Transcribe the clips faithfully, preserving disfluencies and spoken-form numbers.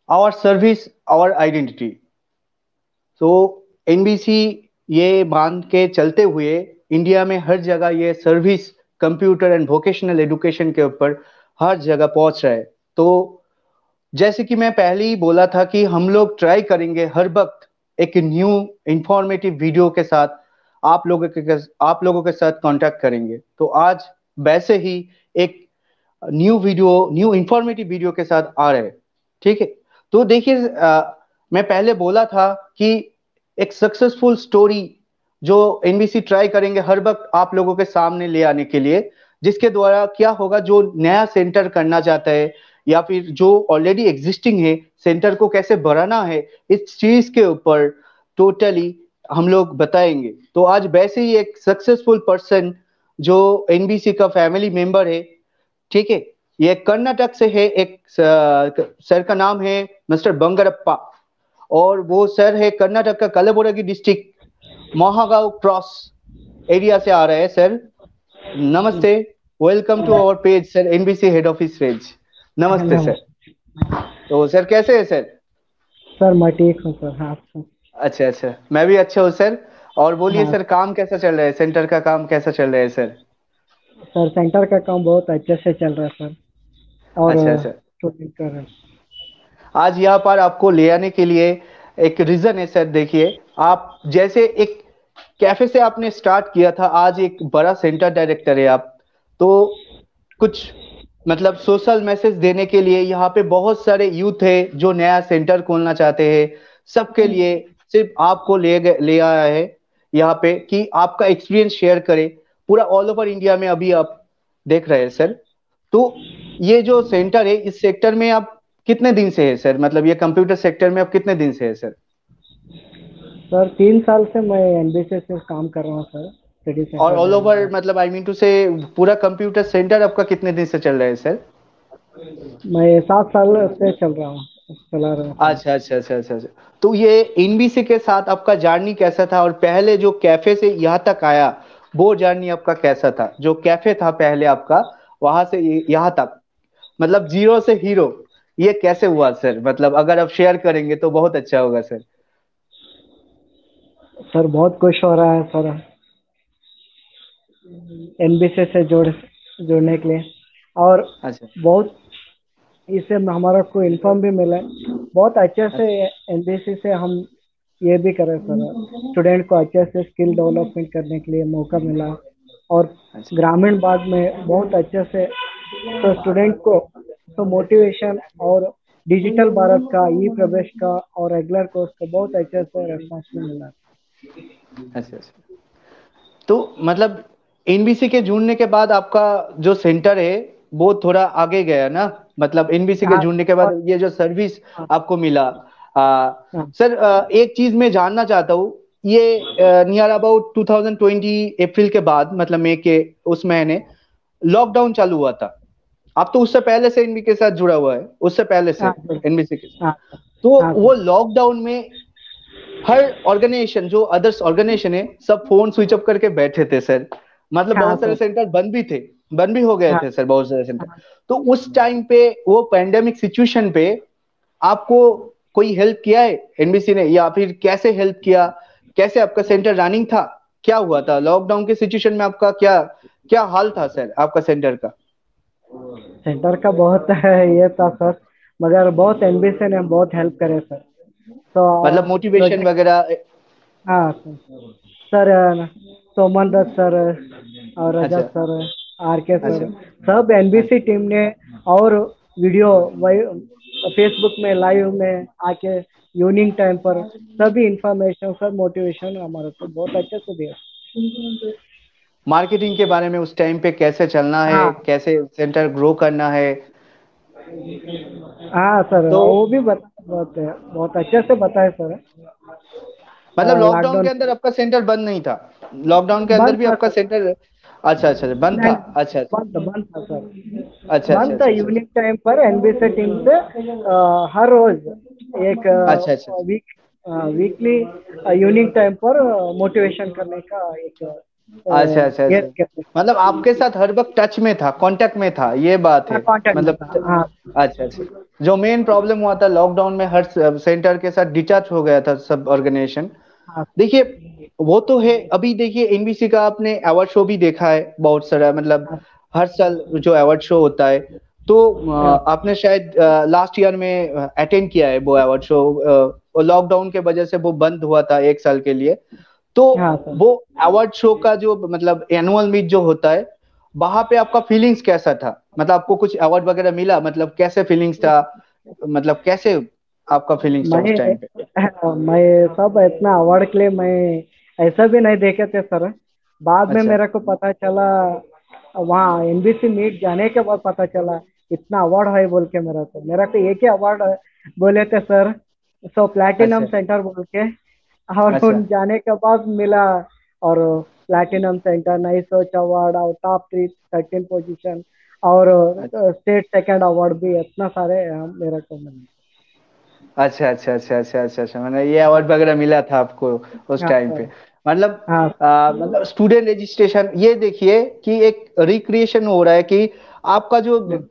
Our service our identity. तो NBC ये मान के चलते हुए इंडिया में हर जगह ये service computer and vocational education के ऊपर हर जगह पहुंच रहा है। तो जैसे कि मैं पहले ही बोला था कि हम लोग ट्राई करेंगे हर वक्त एक न्यू इंफॉर्मेटिव वीडियो के साथ आप लोगों के आप लोगों के साथ कांटेक्ट करेंगे। तो आज वैसे ही एक new video new informative video के साथ आ रहे हैं। ठीक है। तो देखिए, अ, मैं पहले बोला था कि एक सक्सेसफुल स्टोरी जो एनबीसी ट्राई करेंगे हर वक्त आप लोगों के सामने ले आने के लिए, जिसके द्वारा क्या होगा, जो नया सेंटर करना चाहता है या फिर जो ऑलरेडी एग्जिस्टिंग है सेंटर को कैसे बढ़ाना है, इस चीज के ऊपर टोटली हम लोग बताएंगे। तो आज वैसे ही एक सक्सेसफुल पर्सन जो एनबीसी का फैमिली मेंबर है, ठीक है, ये कर्नाटक से है, एक सर का नाम है मिस्टर बंगरप्पा, और वो सर है कर्नाटक का Kalaburagi district Mahagaon cross area से आ रहे हैं। सर नमस्ते, welcome to our page sir, NBC head office page. नमस्ते सर। तो सर कैसे है सर? सर मैं ठीक हूँ सर। हाँ सर। अच्छा अच्छा, मैं भी अच्छा हूँ सर। और बोलिए हाँ सर, काम कैसा चल रहा है? सेंटर का काम कैसा चल रहा है सर? सर, सेंटर का काम बहुत अच्छे से चल रहा है सर। और अच्छा अच्छा। स्टूडेंट कर रहे हैं। आज यहाँ पर आपको ले आने के लिए एक रीजन है सर। देखिए, आप जैसे एक कैफे से आपने स्टार्ट किया था, आज एक बड़ा सेंटर डायरेक्टर है आप। तो कुछ मतलब सोशल मैसेज देने के लिए यहाँ पे बहुत सारे यूथ है जो नया सेंटर खोलना चाहते हैं, सबके लिए सिर्फ आपको ले गए- ले आया है यहाँ पे कि आपका एक्सपीरियंस शेयर करें। पूरा ऑल ओवर इंडिया में अभी आप देख रहे हैं सर। तो ये जो सेंटर है, इस सेक्टर में आप कितने दिन से है सर? मतलब ये कंप्यूटर सेक्टर में आप कितने दिन से है सर? सर तीन साल से मैं एनबीसी से काम कर रहा हूँ सर, स्टडी और सेंटर ऑल ओवर में। मतलब आई मीन टू से पूरा कंप्यूटर सेंटर आपका कितने दिन से चल रहा है सर? मैं सात साल से चल रहा हूँ, चला रहा हूँ सर। अच्छा अच्छा अच्छा अच्छा अच्छा। तो ये एनबीसी के साथ आपका जर्नी कैसा था, और पहले जो कैफे से यहाँ तक आया वो जर्नी आपका कैसा था? जो कैफे था पहले आपका, वहां से ये- यहाँ तक, मतलब जीरो से हीरो, ये कैसे हुआ सर? मतलब अगर आप शेयर करेंगे तो बहुत अच्छा होगा सर। सर बहुत खुश हो रहा है सर, एनबीसी से जोड़ जुड़ने के लिए। और अच्छा बहुत इससे हमारा को इन्फॉर्म भी मिला है। बहुत अच्छे से अच्छा एनबीसी से हम ये भी करें सर, स्टूडेंट को अच्छे से स्किल डेवलपमेंट करने के लिए मौका मिला। और अच्छा ग्रामीण भाग में बहुत अच्छे से तो स्टूडेंट को तो मोटिवेशन और डिजिटल भारत का, ई प्रवेश का और रेगुलर कोर्स का बहुत अच्छे से रेस्पॉन्स मिला। अच्छा अच्छा। तो मतलब एनबीसी के जुड़ने के बाद आपका जो सेंटर है वो थोड़ा आगे गया ना? मतलब एनबीसी के हाँ जुड़ने के बाद बहुत। ये जो सर्विस हाँ आपको मिला, आ, हाँ सर आ, एक चीज मैं जानना चाहता हूँ। ये near about twenty twenty April के बाद, मतलब मई के उस महीने लॉकडाउन चालू हुआ था। आप तो उससे पहले से एनबी के साथ जुड़ा हुआ है, उससे पहले से हाँ सर। एनबीसी के साथ। हाँ तो हाँ वो सर। लॉकडाउन में हर ऑर्गेनाइजेशन, जो अदर्स ऑर्गेनाइजेशन है, सब फोन स्विच ऑफ करके बैठे थे सर। मतलब हाँ बहुत सारे सर। सेंटर बंद भी थे, बंद भी हो गए हाँ थे सर बहुत सारे सेंटर। हाँ। तो उस टाइम पे, वो पैंडेमिक सिचुएशन पे आपको कोई हेल्प किया है एनबीसी ने, या फिर कैसे हेल्प किया? कैसे आपका सेंटर रनिंग था? क्या हुआ था लॉकडाउन के सिचुएशन में? आपका क्या क्या हाल था सर आपका सेंटर का? सेंटर का बहुत है ये था सर, मगर बहुत एनबीसी ने बहुत हेल्प करे सर। तो मतलब मोटिवेशन प्रोजेक्ट। वगैरह? हाँ सर। सर अ, सोमन दत्त सर और अच्छा रजत सर, आर के अच्छा सर, सब एनबीसी अच्छा टीम ने। और वीडियो वही फेसबुक में लाइव में आके इवनिंग टाइम पर सभी इंफॉर्मेशन, सब मोटिवेशन हमारे को बहुत अच्छे से दिया। मार्केटिंग के बारे में उस टाइम पे कैसे चलना है, हाँ कैसे सेंटर ग्रो करना है? हाँ सर, तो वो भी बता बहुत बहुत अच्छे से बताए सर। मतलब लॉकडाउन लॉकडाउन के अंदर आपका सेंटर बंद नहीं था? लॉकडाउन के अंदर बंद भी था आपका सर। सेंटर? अच्छा अच्छा अच्छा, बंद था। नहीं, अच्छा बंद बंद था सर। अच्छा अच्छा बंद था अच्छा अच्छा इवनिंग टाइम पर एनबीसी टीम से। अ, हर रोज एक अच्छा अच्छा वीक वीकली इवनिंग टाइम पर मोटिवेशन करने का एक अच्छा अच्छा ये अच्छा, मतलब आपके साथ हर वक्त टच में था, कांटेक्ट में था, ये बात है कांटेक्ट में मतलब। था, हाँ। अच्छा अच्छा, जो मेन प्रॉब्लम हुआ था लॉकडाउन में, हर सेंटर के साथ डिटैच हो गया था सब ऑर्गेनाइजेशन। हाँ देखिए वो तो है। अभी देखिए एनबीसी का आपने अवार्ड शो भी देखा है बहुत सारा, मतलब हाँ हर साल जो अवार्ड शो होता है, तो हाँ अ, आपने शायद लास्ट ईयर में अटेंड किया है वो अवार्ड शो। लॉकडाउन के वजह से वो बंद हुआ था एक साल के लिए। तो हाँ सर। वो अवार्ड शो का जो मतलब एनुअल मीट जो होता है, वहां पे आपका फीलिंग्स कैसा था? मतलब आपको कुछ अवार्ड वगैरह मिला, मतलब कैसे फीलिंग्स था, मतलब कैसे आपका फीलिंग्स था मैं उस टाइम पे? मैं सब इतना अवार्ड के लिए मैं ऐसा भी नहीं देखे थे सर। बाद में अच्छा मेरे को पता चला, वहाँ एनबीसी मीट जाने के बाद पता चला इतना अवार्ड है बोल के। मेरा तो मेरा को एक ही अवार्ड बोले थे सर, सो प्लैटिनम अच्छा सेंटर बोल के, और अच्छा उन जाने के बाद मिला। और प्लैटिनम सेंटर नाइस सोच अवार्ड और टॉप थ्री थर्टीन पोजीशन और अच्छा स्टेट सेकंड अवार्ड भी इतना सारे अ, मेरे को मिले। अच्छा अच्छा अच्छा अच्छा अच्छा अच्छा, मतलब ये अवार्ड वगैरह मिला था आपको उस हाँ टाइम सर। पे? मतलब हाँ आ, मतलब स्टूडेंट रजिस्ट्रेशन, ये देखिए कि एक रिक्रिएशन हो रहा है कि आपका जो सर।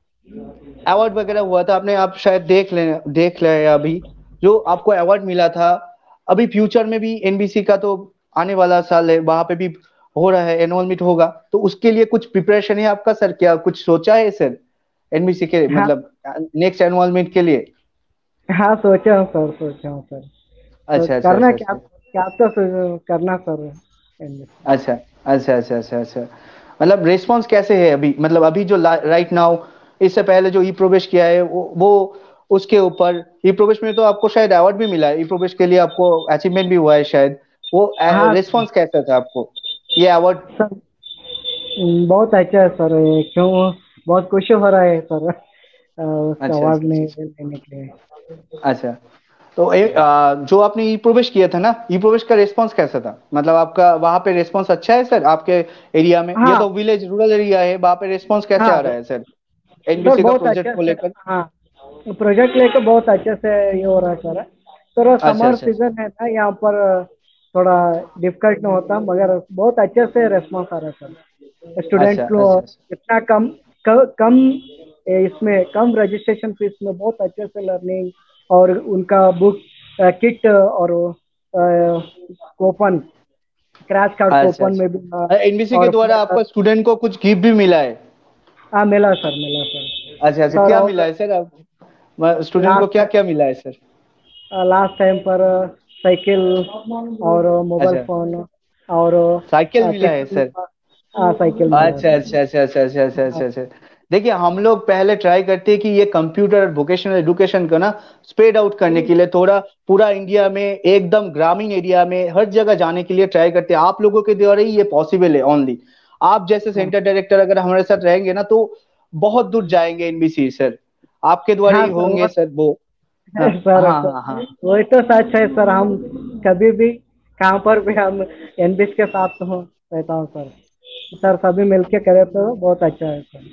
अवार्ड वगैरह हुआ था, आपने आप शायद देख ले देख ले अभी जो आपको अवार्ड मिला था। अभी फ्यूचर में भी एनबीसी का तो आने वाला साल है, वहां पे भी हो रहा है, एनुअल मीट होगा, तो उसके लिए कुछ प्रिपरेशन है आपका सर? क्या कुछ सोचा है सर एनबीसी के हाँ मतलब नेक्स्ट एनुअल मीट के लिए? हाँ सोचा हूँ सर, सोचा हूँ सर। तो अच्छा अच्छा करना अच्छा क्या, अच्छा क्या तो सो- करना सर एनबीसी। अच्छा अच्छा अच्छा अच्छा अच्छा, मतलब रिस्पॉन्स कैसे है अभी, मतलब अभी जो राइट नाउ, इससे पहले जो ई प्रवेश किया है वो, वो उसके ऊपर ई प्रवेश में तो आपको शायद अवार्ड भी मिला है, ई प्रवेश के लिए आपको अचीवमेंट भी हुआ है शायद, वो हाँ सर। रिस्पॉन्स कैसा था आपको ये अवार्ड? सर, हम्म, बहुत अच्छा है सर ये, क्यों बहुत खुशी हो रहा है सर अ, उस अच्छा अवार्ड अच्छा में अच्छा लेने के लिए। अच्छा अच्छा। तो ए, आ, जो आपने ई प्रवेश किया था ना, ई प्रवेश का रिस्पांस कैसा था? मतलब आपका वहां पे रिस्पांस अच्छा है सर आपके एरिया में? ये हाँ तो विलेज रूरल एरिया है, वहां पे रिस्पांस कैसे हाँ आ रहा सर। है सर सर एनबीसी का बहुत प्रोजेक्ट अच्छा को से, लेकर? हाँ प्रोजेक्ट लेके बहुत अच्छे से ये हो रहा है सर। थोड़ा अच्छा समर अच्छा सीजन है ना यहाँ पर, थोड़ा डिफिकल्ट नहीं होता, मगर बहुत अच्छे से रेस्पॉन्स आ रहा है सर। अच्छा स्टूडेंट अच्छा लोग अच्छा इतना कम क, कम ए, इसमें कम रजिस्ट्रेशन फीस में बहुत अच्छे से लर्निंग, और उनका बुक किट और कूपन, क्रैश कार्ड अच्छा कूपन में भी अ, अच्छा, एनबीसी के और द्वारा आपका स्टूडेंट को कुछ गिफ्ट भी मिला है? हाँ मिला सर, मिला सर। अच्छा अच्छा, सर क्या और मिला है सर आप स्टूडेंट को, क्या लास्ट क्या मिला है सर? लास्ट टाइम पर साइकिल और मोबाइल अच्छा, फोन और साइकिल मिला है टिफिन, सर? हाँ साइकिल मिला है अच्छा सर। अच्छा अच्छा अच्छा अच्छा अच्छा हाँ अच्छा अच्छा। देखिए हम लोग पहले ट्राई करते हैं कि ये कंप्यूटर वोकेशनल एजुकेशन को ना स्प्रेड आउट करने के लिए, थोड़ा पूरा इंडिया में एकदम ग्रामीण एरिया में हर जगह जाने के लिए ट्राई करते हैं। आप लोगों के द्वारा ही ये पॉसिबल है ओनली। आप जैसे हाँ सेंटर डायरेक्टर अगर हमारे साथ रहेंगे ना, तो बहुत दूर जाएंगे एनबीसी सर, आपके द्वारा हाँ ही सर वो होंगे सर वो। हाँ सर हाँ तो हाँ हाँ। वही तो सच है सर। हम कभी भी कहाँ पर भी हम एनबीएस के साथ हूँ, रहता हूँ सर। सर सभी मिलके करे तो बहुत अच्छा है सर।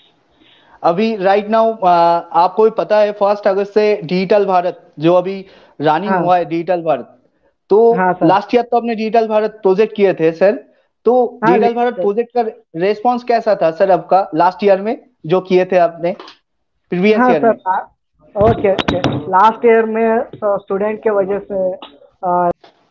अभी राइट नाउ आपको भी पता है फर्स्ट अगस्त से डिजिटल भारत जो अभी रनिंग हाँ हुआ है, डिजिटल भारत। तो हाँ सर। लास्ट ईयर तो आपने डिजिटल भारत प्रोजेक्ट किए थे सर, तो हाँ डिजिटल भारत ले- प्रोजेक्ट का रेस्पॉन्स कैसा था सर आपका लास्ट ईयर में जो किए थे आपने प्रीवियस हाँ ईयर सर। में? ओके ओके, लास्ट ईयर में स्टूडेंट के वजह से अ,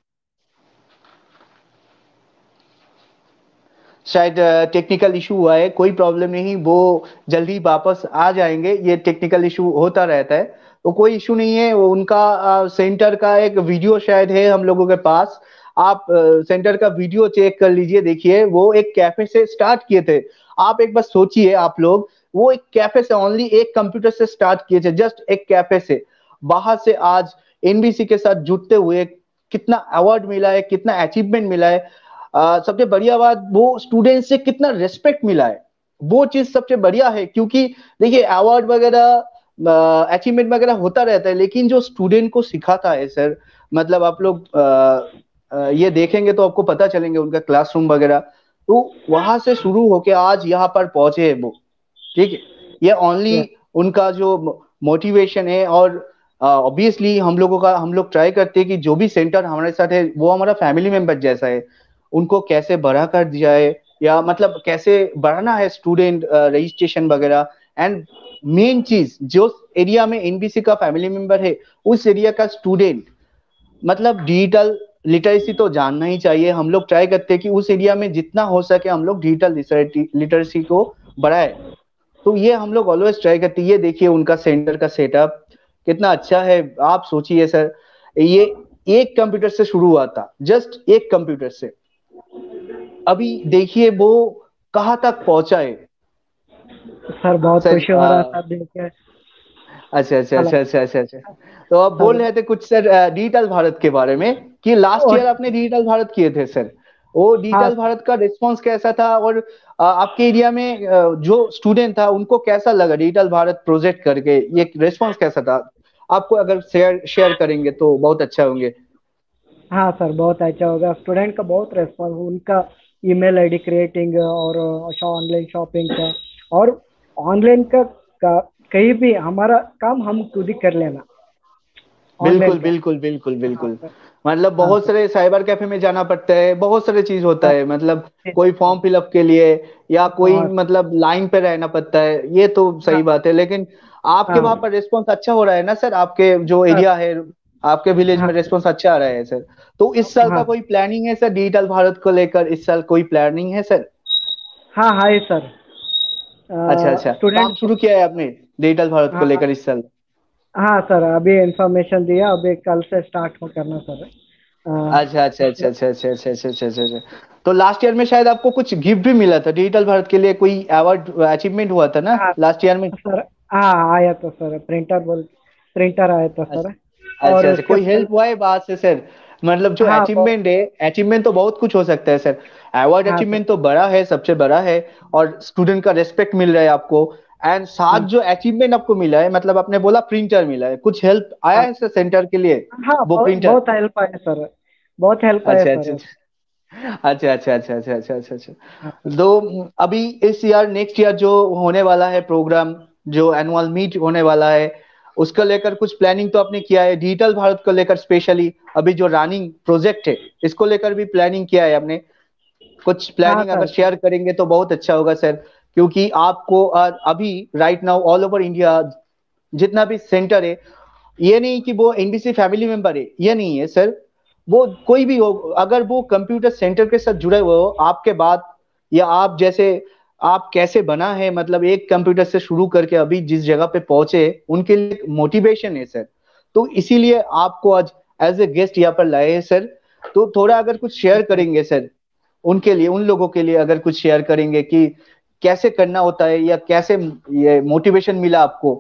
शायद टेक्निकल इशू हुआ है, कोई प्रॉब्लम नहीं, वो जल्दी वापस आ जाएंगे, ये टेक्निकल इशू होता रहता है, तो कोई इशू नहीं है। वो उनका सेंटर का एक वीडियो शायद है हम लोगों के पास, आप सेंटर का वीडियो चेक कर लीजिए, देखिए वो एक कैफे से स्टार्ट किए थे। आप एक बार सोचिए आप लोग, वो एक कैफे से ओनली एक कंप्यूटर से स्टार्ट किए थे, जस्ट एक कैफे से, बाहर से आज एनबीसी के साथ जुड़ते हुए कितना अवार्ड मिला है, कितना अचीवमेंट मिला है। आ, सबसे बढ़िया बात, वो स्टूडेंट से कितना रिस्पेक्ट मिला है, वो चीज सबसे बढ़िया है। क्योंकि देखिए अवार्ड वगैरह अचीवमेंट वगैरह होता रहता है, लेकिन जो स्टूडेंट को सिखाता है सर, मतलब आप लोग आ, आ, ये देखेंगे तो आपको पता चलेंगे उनका क्लासरूम वगैरह, तो वहां से शुरू होके आज यहाँ पर पहुंचे हैं वो। ठीक है, ये ओनली उनका जो मोटिवेशन है। और ऑब्वियसली हम लोगों का हम लोग ट्राई करते हैं कि जो भी सेंटर हमारे साथ है वो हमारा फैमिली मेंबर जैसा है, उनको कैसे बढ़ा कर दिया है, या मतलब कैसे बढ़ाना है स्टूडेंट रजिस्ट्रेशन वगैरह। एंड मेन चीज, जो एरिया में एनबीसी का फैमिली मेंबर है, उस एरिया का स्टूडेंट मतलब डिजिटल लिटरेसी तो जानना ही चाहिए। हम लोग ट्राई करते हैं कि उस एरिया में जितना हो सके हम लोग डिजिटल लिटरेसी को बढ़ाए। तो ये हम लोग ऑलवेज ट्राई करते हैं। ये देखिए उनका सेंटर का सेटअप कितना अच्छा है। आप सोचिए सर, ये एक कंप्यूटर से शुरू हुआ था, जस्ट एक कंप्यूटर से, अभी देखिए वो कहाँ तक पहुंचा है। सर बहुत सर खुशी हो रहा है आ, सर देख के। अच्छा अच्छा हेलो अच्छा अच्छा अच्छा अच्छा। तो आप बोल सर। रहे थे कुछ सर डिजिटल भारत के बारे में, कि लास्ट और ईयर आपने डिजिटल भारत किए थे सर। वो हाँ डिजिटल भारत का रिस्पांस कैसा था, और अ, आपके एरिया में अ, जो स्टूडेंट था उनको कैसा लगा डिजिटल भारत प्रोजेक्ट करके, ये रिस्पांस कैसा था? आपको अगर शेयर शेयर करेंगे तो बहुत अच्छा होंगे। हाँ सर बहुत अच्छा होगा। स्टूडेंट का बहुत रेस्पॉन्स, उनका ईमेल आईडी क्रिएटिंग और ऑनलाइन शॉपिंग का, और ऑनलाइन का, का कहीं भी हमारा काम हम खुद ही कर लेना ऑनलाइन बिल्कुल का। बिल्कुल बिल्कुल हाँ बिल्कुल। सर। मतलब हाँ बहुत सर। सारे साइबर कैफे में जाना पड़ता है, बहुत सारे चीज होता हाँ है, मतलब जी कोई सर। फॉर्म फिलअप के लिए, या कोई हाँ मतलब लाइन पे रहना पड़ता है, ये तो हाँ सही बात है। लेकिन आपके वहां हाँ पर रिस्पॉन्स अच्छा हो रहा है ना सर? आपके जो सर। एरिया है, आपके विलेज हाँ में रिस्पॉन्स अच्छा आ रहा है सर? तो इस साल का हाँ कोई प्लानिंग है सर डिजिटल भारत को लेकर? इस साल कोई प्लानिंग है सर? हाँ है सर। अच्छा अच्छा, स्टूडेंट काम शुरू किया है आपने डिजिटल भारत को हाँ लेकर इस साल? हाँ सर, अभी इंफॉर्मेशन दिया, अभी कल से स्टार्ट हो करना सर। अच्छा अच्छा अच्छा अच्छा अच्छा अच्छा अच्छा अच्छा अच्छा अच्छा। तो लास्ट ईयर में शायद आपको कुछ गिफ्ट भी मिला था डिजिटल भारत के लिए, कोई अवार्ड अचीवमेंट हुआ था ना हाँ लास्ट ईयर में? सर। हाँ आया था सर, प्रिंटर बोल प्रिंटर आया था सर। अच्छा अच्छा और अच्छा, उसके कोई पहले हेल्प हुआ है बात से सर? मतलब जो हाँ बहुत। अचीवमेंट है, अचीवमेंट तो बहुत कुछ हो सकता है सर। अवार्ड हाँ सर। अचीवमेंट तो बड़ा है, सबसे बड़ा है, और स्टूडेंट का रेस्पेक्ट मिल रहा है आपको। एंड साथ हाँ जो अचीवमेंट आपको मिला है, मतलब आपने बोला प्रिंटर मिला है, कुछ हेल्प आया हाँ है सर सेंटर के लिए, हाँ वो बहुत प्रिंटर? बहुत हेल्प आया सर, बहुत हेल्प आया अच्छा अच्छा सर। अच्छा अच्छा अच्छा अच्छा अच्छा अच्छा अच्छा। हाँ सर। तो अभी इस ईयर, नेक्स्ट ईयर जो होने वाला है प्रोग्राम, जो एनुअल मीट होने वाला है, उसको लेकर कुछ प्लानिंग तो आपने किया है डिजिटल भारत को लेकर? स्पेशली अभी जो रनिंग प्रोजेक्ट है, इसको लेकर भी प्लानिंग किया है आपने? कुछ हाँ प्लानिंग अगर सर। शेयर करेंगे तो बहुत अच्छा होगा सर। क्योंकि आपको अ, अभी right now all over India जितना भी सेंटर है, ये नहीं कि वो एनबीसी फैमिली मेंबर है, ये नहीं है सर। वो कोई भी हो, अगर वो कंप्यूटर सेंटर के साथ जुड़े हुए हो आपके बाद, या आप जैसे, आप कैसे बना है, मतलब एक कंप्यूटर से शुरू करके अभी जिस जगह पे पहुंचे, उनके लिए मोटिवेशन है सर। तो इसीलिए आपको आज एज ए गेस्ट यहाँ पर लाए हैं सर। तो थोड़ा अगर कुछ शेयर करेंगे सर उनके लिए, उन लोगों के लिए अगर कुछ शेयर करेंगे कि कैसे करना होता है, या कैसे ये मोटिवेशन मिला आपको?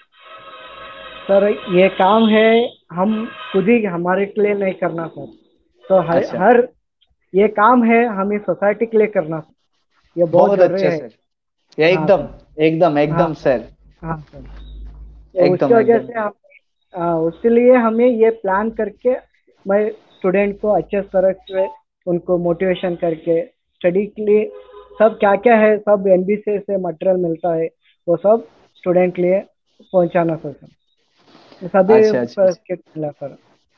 सर ये काम है, हम खुद ही हमारे के लिए नहीं करना सर। तो हर, अच्छा, हर ये काम है हमें सोसाइटी के लिए करना सर। ये बहुत बहुत जरूरी अच्छा है। सर। ये हाँ एकदम सर। एकदम हाँ एकदम सर। सर। हाँ सर। तो उसकी एकदम वजह एकदम। से हम आ, उसके लिए हमें ये प्लान करके, मैं स्टूडेंट को अच्छे तरह से उनको मोटिवेशन करके स्टडी के लिए सब क्या क्या है, सब एनबीसी से मटेरियल मिलता है, वो सब स्टूडेंट के लिए पहुंचाना सर सर। ये सभी अच्छा अच्छा अच्छा किट मिला सर।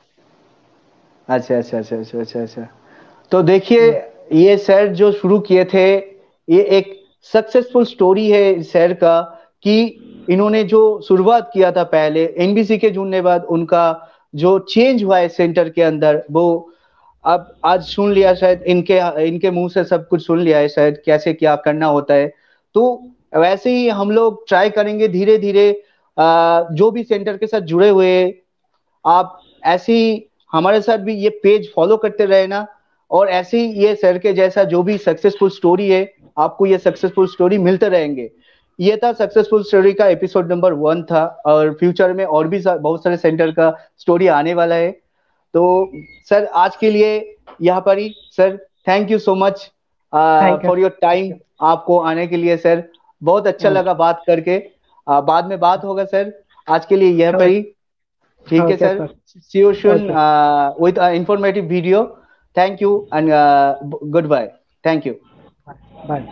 अच्छा अच्छा अच्छा अच्छा अच्छा अच्छा। तो देखिए, हाँ ये सर जो शुरू किए थे, ये एक सक्सेसफुल स्टोरी है इस सर का, कि इन्होंने जो शुरुआत किया था पहले एनबीसी के जुड़ने बाद, उनका जो चेंज हुआ है सेंटर के अंदर, वो अब आज सुन लिया शायद, इनके इनके मुंह से सब कुछ सुन लिया है शायद, कैसे क्या करना होता है। तो वैसे ही हम लोग ट्राई करेंगे धीरे धीरे, जो भी सेंटर के साथ जुड़े हुए, आप ऐसे ही हमारे साथ भी ये पेज फॉलो करते रहे ना। और ऐसे ही ये सर के जैसा जो भी सक्सेसफुल स्टोरी है, आपको ये सक्सेसफुल स्टोरी मिलते रहेंगे। ये था सक्सेसफुल स्टोरी का एपिसोड नंबर वन था, और फ्यूचर में और भी सा- बहुत सारे सेंटर का स्टोरी आने वाला है। तो सर आज के लिए यहाँ पर ही sir, thank you so much thank you. For your time. आपको आने के लिए सर बहुत अच्छा लगा ओके। बात करके। uh, बाद में बात होगा सर। आज के लिए यह पर ही, ठीक है okay sir. Sir. See you soon okay. With informative video. Thank you and goodbye. Thank you. Bye.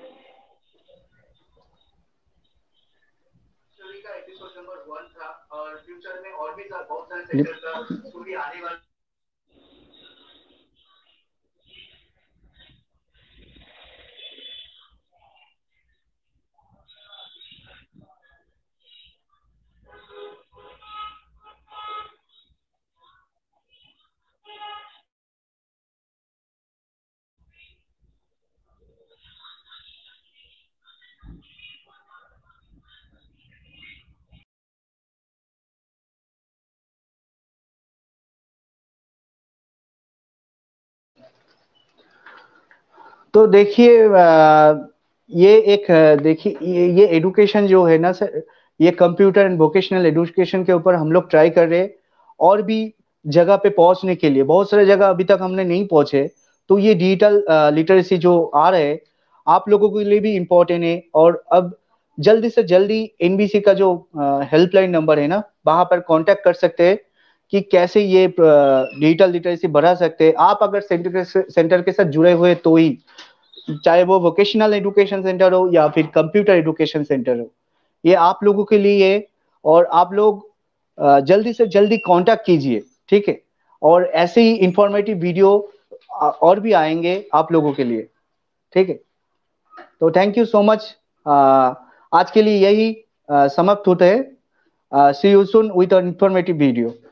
का एपिसोड नंबर वन था, और फ्यूचर में और भी बहुत सारे सेक्टर का स्टोरी आने वाला तो देखिए अ, ये एक अ, देखिए ये ये एडुकेशन जो है ना सर, ये कंप्यूटर एंड वोकेशनल एजुकेशन के ऊपर हम लोग ट्राई कर रहे हैं और भी जगह पे पहुंचने के लिए। बहुत सारे जगह अभी तक हमने नहीं पहुंचे, तो ये डिजिटल लिटरेसी जो आ रहे हैं आप लोगों के लिए भी इम्पोर्टेंट है। और अब जल्दी से जल्दी एनबीसी का जो हेल्पलाइन नंबर है ना, वहां पर कांटेक्ट कर सकते हैं कि कैसे ये डिजिटल लिटरेसी बढ़ा सकते हैं। आप अगर सेंटर के सेंटर के साथ जुड़े हुए तो ही, चाहे वो वोकेशनल एजुकेशन सेंटर हो या फिर कंप्यूटर एजुकेशन सेंटर हो, ये आप लोगों के लिए है। और आप लोग अ, जल्दी से जल्दी कांटेक्ट कीजिए, ठीक है। और ऐसे ही इंफॉर्मेटिव वीडियो और भी आएंगे आप लोगों के लिए, ठीक है। तो थैंक यू सो मच। आज के लिए यही अ, समाप्त होता है। See you soon with a informative video.